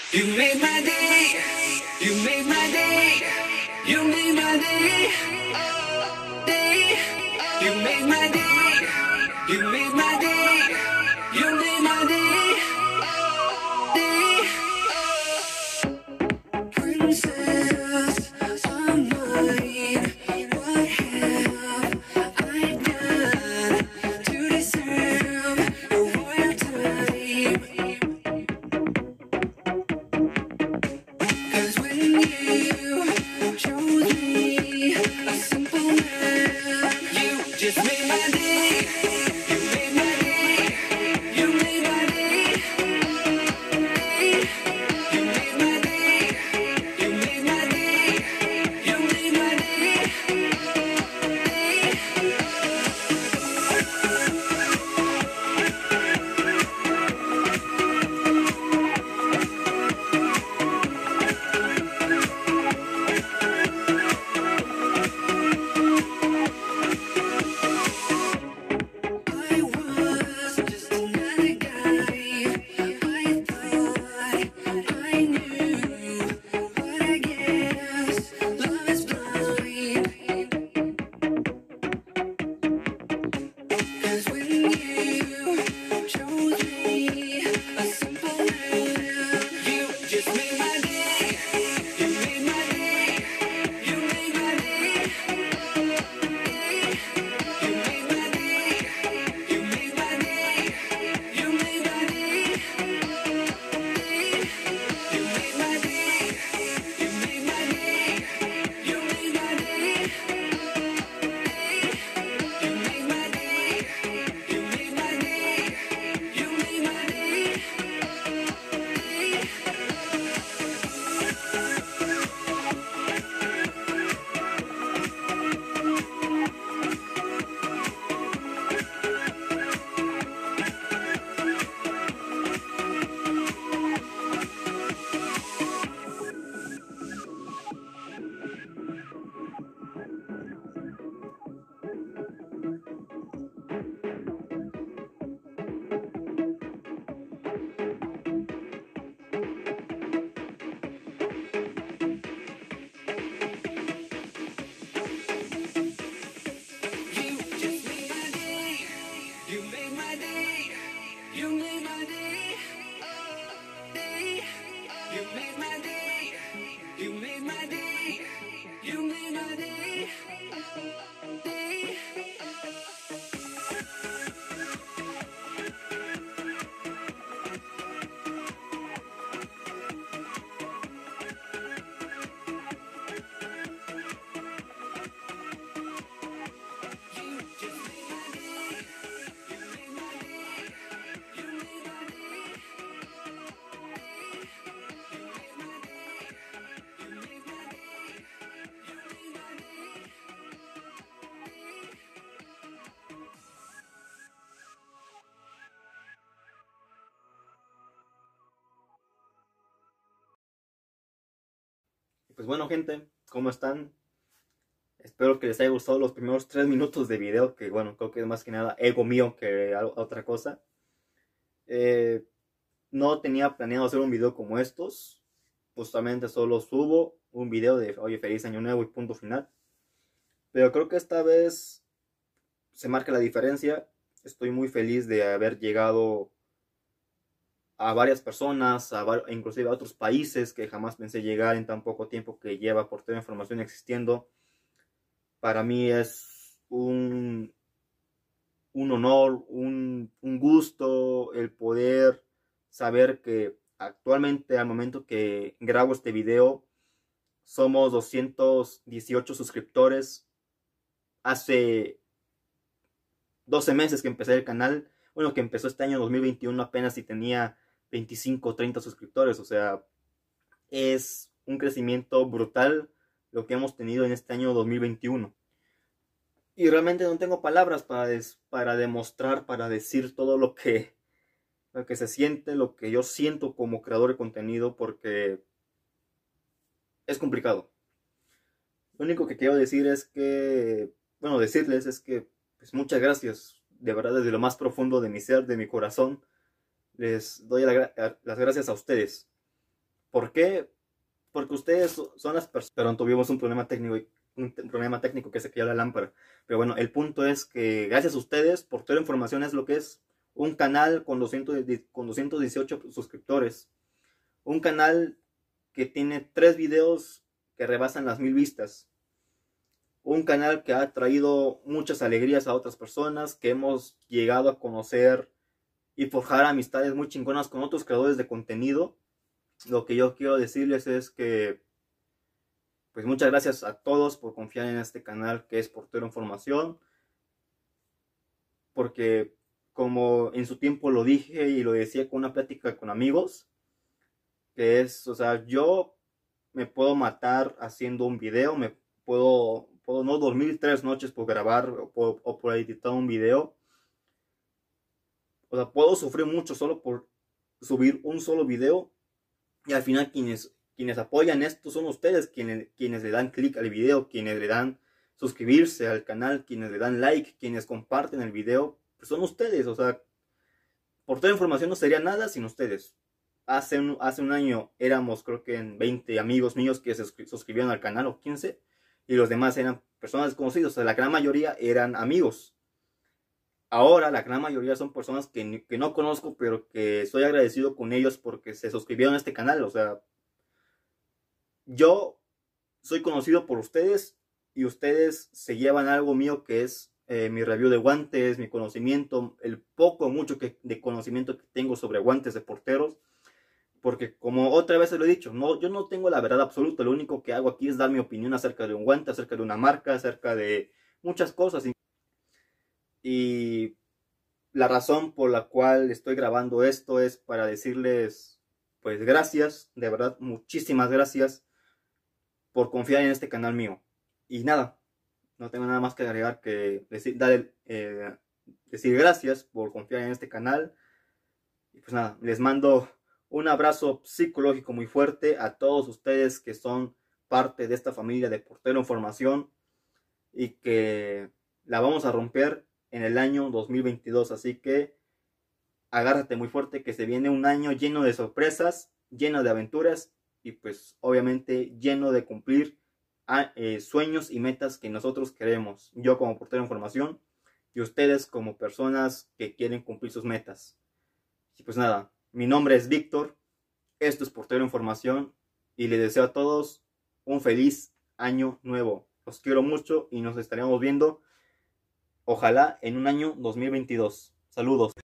You made my day. You made my day. You made my day. Day. You made my day. You made my day. You made my day. Day. Princess of mine, what have I done to deserve your royal time? 'Cause when you chose me, a simple man, you just made my day. You made my day. You made my day. You made my day. You made my day. You made my day. I was just another guy. I thought I knew, but I guess love is blind. 'Cause when you chose me, a simple man, you just made my day. You made my day. You made my day. You made my day. You made my day. You made my day. You made my day. You made my day. You made my day. You made my day. You made my day. You made my day. You just made my day. You made my day. You made my day. Day. You made my day. You made my day. You made my day. Day. You just made my day. You made my day. You made my day. You made my day. You made my day. You made my day. Pues bueno, gente, ¿cómo están? Espero que les haya gustado los primeros 3 minutos de video, que bueno, creo que es más que nada ego mío que otra cosa. Eh, no tenía planeado hacer un video como estos, justamente solo subo un video de, oye, feliz año nuevo y punto final. Pero creo que esta vez se marca la diferencia. Estoy muy feliz de haber llegado a varias personas, inclusive a otros países que jamás pensé llegar en tan poco tiempo que lleva por toda la información existiendo. Para mí es un honor, un gusto el poder saber que actualmente al momento que grabo este video somos 218 suscriptores. Hace 12 meses que empecé el canal, bueno, que empezó este año 2021 apenas si tenía 25 o 30 suscriptores, o sea, es un crecimiento brutal lo que hemos tenido en este año 2021. Y realmente no tengo palabras para demostrar, para decir todo lo que se siente, lo que yo siento como creador de contenido, porque es complicado. Lo único que quiero decir es que, bueno, decirles es que, pues muchas gracias, de verdad, desde lo más profundo de mi ser, de mi corazón, les doy las gracias a ustedes. ¿Por qué? Porque ustedes son las personas. Pero tuvimos un problema técnico que se cayó la lámpara. Pero bueno, el punto es que gracias a ustedes, Portero Información es lo que es un canal con 218 suscriptores. Un canal que tiene 3 videos que rebasan las 1000 vistas. Un canal que ha traído muchas alegrías a otras personas, que hemos llegado a conocer y forjar amistades muy chingonas con otros creadores de contenido. Lo que yo quiero decirles es que pues muchas gracias a todos por confiar en este canal que es Portero Información, porque como en su tiempo lo dije y lo decía con una plática con amigos, que es, o sea, yo me puedo matar haciendo un video, puedo no dormir 3 noches por grabar o por editar un video, o sea, puedo sufrir mucho solo por subir un solo video, y al final quienes apoyan esto son ustedes, quienes le dan clic al video, quienes le dan suscribirse al canal, quienes le dan like, quienes comparten el video, pues son ustedes. O sea, Portero Información no sería nada sin ustedes. Hace un año éramos, creo que en 20 amigos míos que se suscribieron al canal, o 15, y los demás eran personas desconocidas. O sea, la gran mayoría eran amigos. Ahora la gran mayoría son personas que no conozco, pero que estoy agradecido con ellos porque se suscribieron a este canal. O sea, yo soy conocido por ustedes y ustedes se llevan algo mío que es mi review de guantes, mi conocimiento, el poco o mucho de conocimiento que tengo sobre guantes de porteros. Porque como otra vez se lo he dicho, yo no tengo la verdad absoluta. Lo único que hago aquí es dar mi opinión acerca de un guante, acerca de una marca, acerca de muchas cosas. Y la razón por la cual estoy grabando esto es para decirles, pues gracias, de verdad, muchísimas gracias por confiar en este canal mío. Y nada, no tengo nada más que agregar que decir gracias por confiar en este canal. Y pues nada, les mando un abrazo psicológico muy fuerte a todos ustedes que son parte de esta familia de Portero Información y que la vamos a romper en el año 2022. Así que agárrate muy fuerte, que se viene un año lleno de sorpresas, lleno de aventuras y pues obviamente lleno de cumplir sueños y metas que nosotros queremos. Yo como Portero de Información y ustedes como personas que quieren cumplir sus metas. Y pues nada, mi nombre es Víctor, esto es Portero de Información y les deseo a todos un feliz año nuevo. Los quiero mucho y nos estaremos viendo, ojalá, en un año 2022. Saludos.